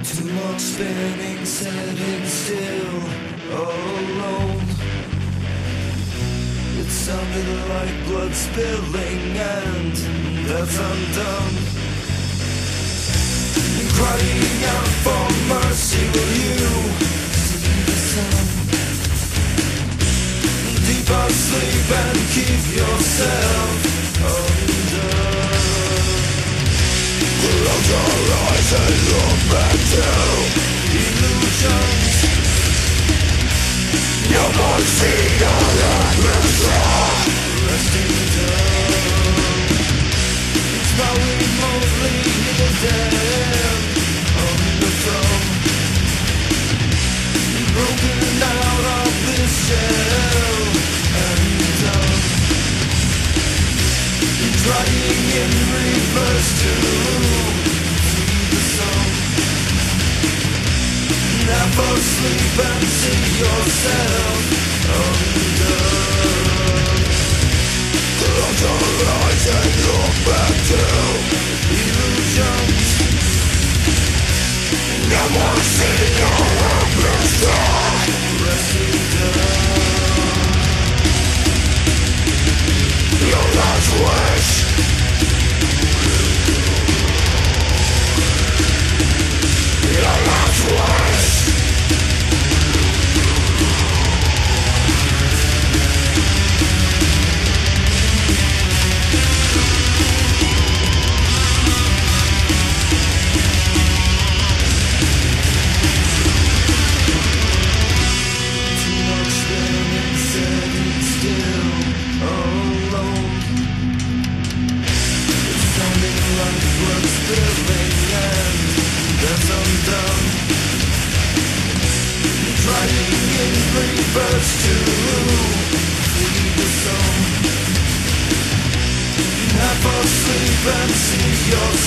Too much spinning, sitting still, alone. It sounded like blood spilling, and that's undone. Crying out for mercy, will you see the sun? Deep asleep and keep yourself undone. Close your eyes and look back to illusions. No more see your life resting down. It's my remotely hidden on the throne. Broken out of this shell and done. Trying in reverse to see the sun. Never sleep and see yourself undone. Close your eyes and look back to illusions. No more seeing your helpless side resting down. Your last wish. Your last wish. Too much spinning, sitting still, alone. It's sounding like blood spilling, and that's undone. Trying in reverse to see the sun. Never sleep and see yourself